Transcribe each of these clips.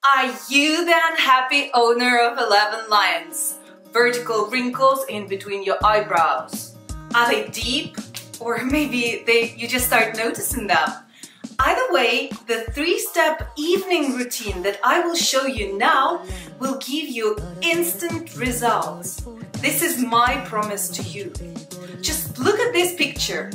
Are you the unhappy owner of 11 lines? Vertical wrinkles in between your eyebrows? Are they deep? Or maybe you just start noticing them? Either way, the 3-step evening routine that I will show you now will give you instant results. This is my promise to you. Just look at this picture.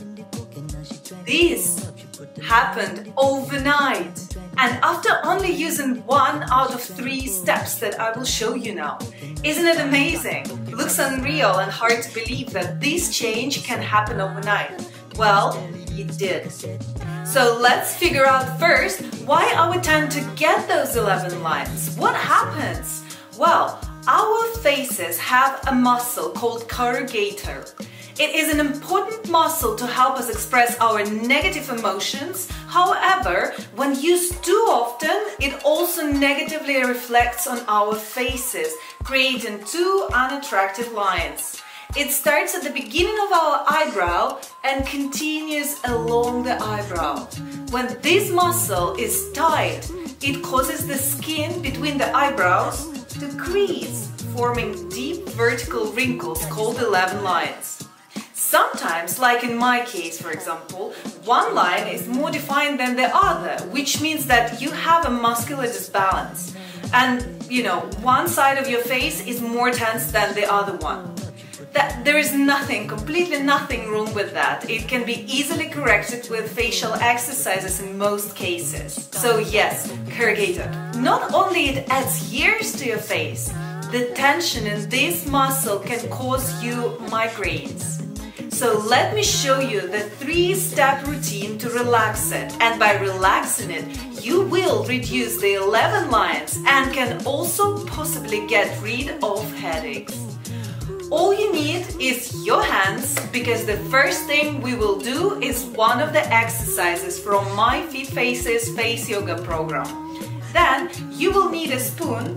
This happened overnight. And after only using 1 out of 3 steps that I will show you now. Isn't it amazing? Looks unreal and hard to believe that this change can happen overnight. Well, it did. So let's figure out first why we tend to get those 11 lines. What happens? Well, our faces have a muscle called corrugator. It is an important muscle to help us express our negative emotions. However, when used too often, it also negatively reflects on our faces, creating 2 unattractive lines. It starts at the beginning of our eyebrow and continues along the eyebrow. When this muscle is tight, it causes the skin between the eyebrows to crease, forming deep vertical wrinkles called 11 lines. Sometimes, like in my case, for example, one line is more defined than the other, which means that you have a muscular disbalance. And, one side of your face is more tense than the other one. There is completely nothing wrong with that. It can be easily corrected with facial exercises in most cases. So yes, corrugator. Not only it adds years to your face, the tension in this muscle can cause you migraines. So let me show you the 3-step routine to relax it. And by relaxing it, you will reduce the 11 lines and can also possibly get rid of headaches. All you need is your hands, because the first thing we will do is one of the exercises from my Fit Faces Face Yoga program. Then you will need a spoon,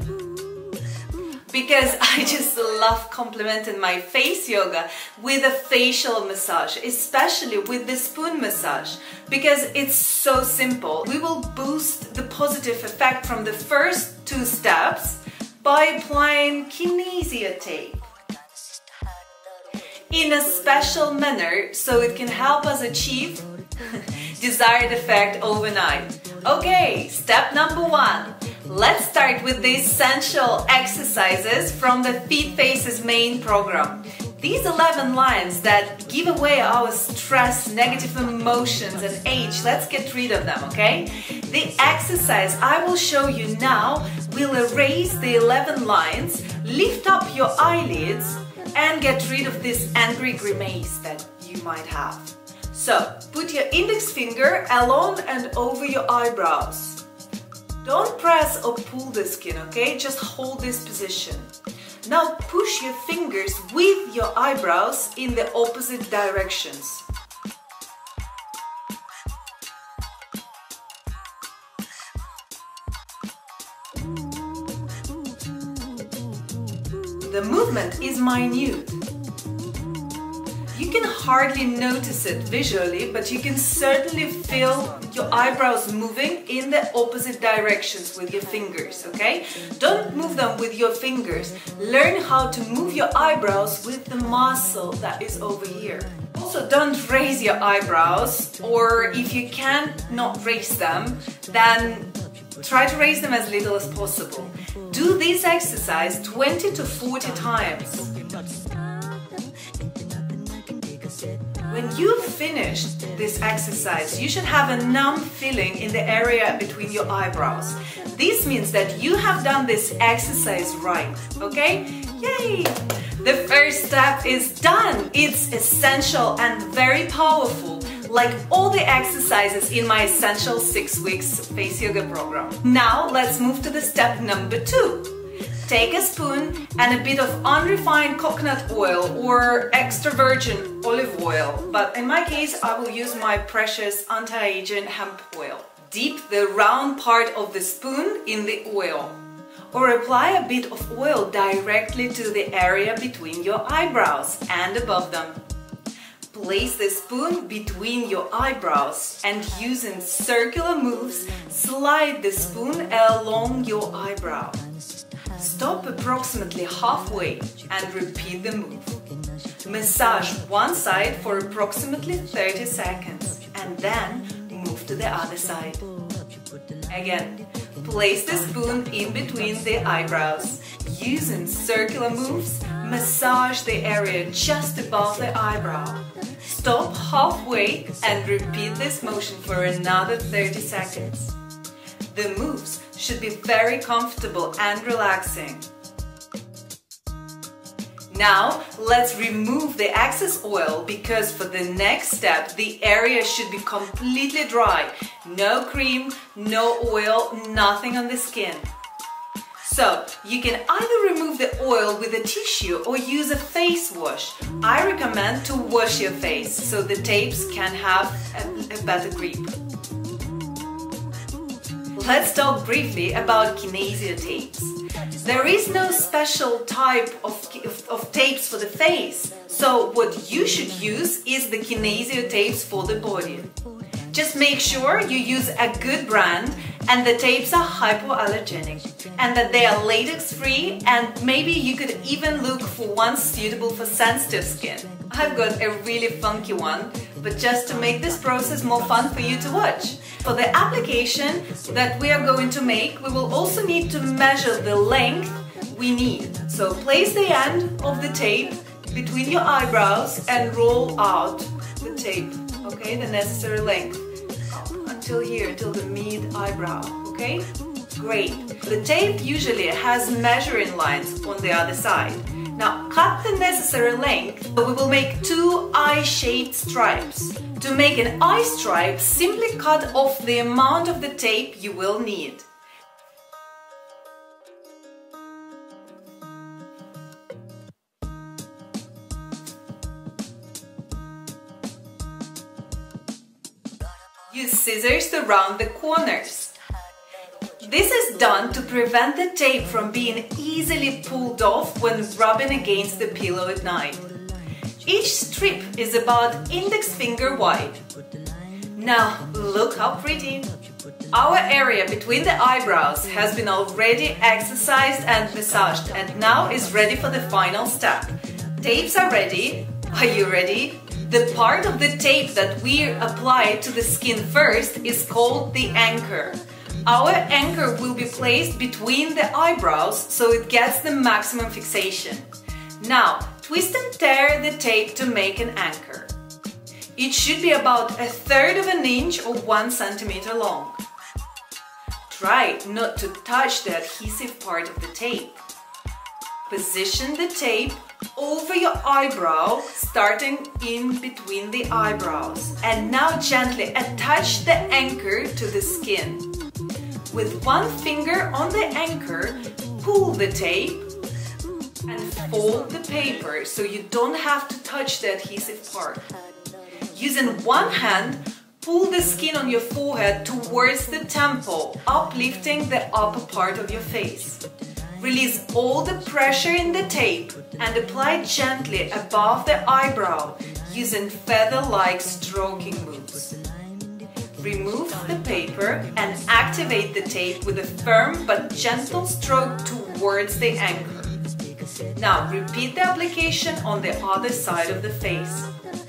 because I just love complementing my face yoga with a facial massage, especially with the spoon massage, because it's so simple. We will boost the positive effect from the first 2 steps by applying kinesia tape in a special manner so it can help us achieve desired effect overnight. Okay, step number 1. Let's start with the essential exercises from the Fit Faces main program. These 11 lines that give away our stress, negative emotions and age, let's get rid of them, okay? The exercise I will show you now will erase the 11 lines, lift up your eyelids and get rid of this angry grimace that you might have. So, put your index finger along and over your eyebrows. Don't press or pull the skin, okay? Just hold this position. Now push your fingers with your eyebrows in the opposite directions. The movement is minute. You can hardly notice it visually, but you can certainly feel your eyebrows moving in the opposite directions with your fingers, okay? Don't move them with your fingers. Learn how to move your eyebrows with the muscle that is over here. Also, don't raise your eyebrows, or if you cannot raise them, then try to raise them as little as possible. Do this exercise 20 to 40 times. When you've finished this exercise, you should have a numb feeling in the area between your eyebrows. This means that you have done this exercise right, okay? Yay! The first step is done. It's essential and very powerful, like all the exercises in my essential 6 weeks face yoga program. Now let's move to the step number 2. Take a spoon and a bit of unrefined coconut oil or extra virgin olive oil, but in my case I will use my precious anti-aging hemp oil. Dip the round part of the spoon in the oil, or apply a bit of oil directly to the area between your eyebrows and above them. Place the spoon between your eyebrows and using circular moves, slide the spoon along your eyebrow. Stop approximately halfway and repeat the move. Massage one side for approximately 30 seconds and then move to the other side. Again, place the spoon in between the eyebrows. Using circular moves, massage the area just above the eyebrow. Stop halfway and repeat this motion for another 30 seconds. The moves should be very comfortable and relaxing. Now, let's remove the excess oil because for the next step, the area should be completely dry. No cream, no oil, nothing on the skin. So, you can either remove the oil with a tissue or use a face wash. I recommend to wash your face so the tapes can have a better grip. Let's talk briefly about kinesio tapes. There is no special type of tapes for the face, so what you should use is the kinesio tapes for the body. Just make sure you use a good brand and the tapes are hypoallergenic and that they are latex free, and maybe you could even look for one suitable for sensitive skin. I've got a really funky one, but just to make this process more fun for you to watch. For the application that we are going to make, we will also need to measure the length we need. So place the end of the tape between your eyebrows and roll out the tape, okay, the necessary length. Until here, until the mid-eyebrow, okay? Great. The tape usually has measuring lines on the other side. Now cut the necessary length, so we will make two eye-shaped stripes. To make an eye stripe, simply cut off the amount of the tape you will need. Use scissors to round the corners. This is done to prevent the tape from being easily pulled off when rubbing against the pillow at night. Each strip is about index finger wide. Now look how pretty! Our area between the eyebrows has been already exercised and massaged and now is ready for the final step. Tapes are ready. Are you ready? The part of the tape that we apply to the skin first is called the anchor. Our anchor will be placed between the eyebrows so it gets the maximum fixation. Now, twist and tear the tape to make an anchor. It should be about 1/3 of an inch or 1 centimeter long. Try not to touch the adhesive part of the tape. Position the tape over your eyebrow, starting in between the eyebrows. And now gently attach the anchor to the skin. With one finger on the anchor, pull the tape and fold the paper so you don't have to touch the adhesive part. Using one hand, pull the skin on your forehead towards the temple, uplifting the upper part of your face. Release all the pressure in the tape and apply gently above the eyebrow using feather-like stroking moves. Remove the paper and activate the tape with a firm but gentle stroke towards the anchor. Now repeat the application on the other side of the face.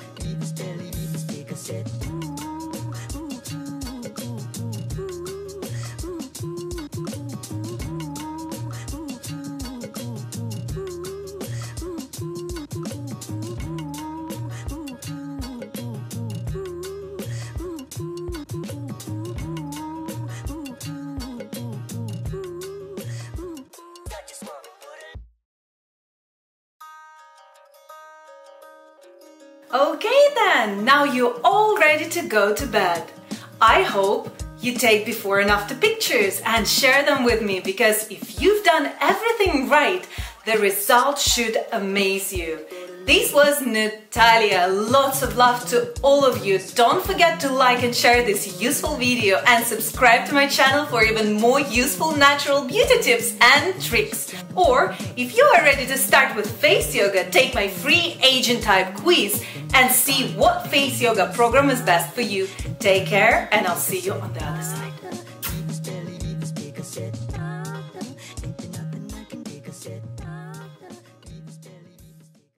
Okay then, now you're all ready to go to bed. I hope you take before and after pictures and share them with me, because if you've done everything right, the result should amaze you. This was Natalia. Lots of love to all of you. Don't forget to like and share this useful video and subscribe to my channel for even more useful natural beauty tips and tricks. Or if you are ready to start with face yoga, take my free agent type quiz and see what face yoga program is best for you. Take care and I'll see you on the other side.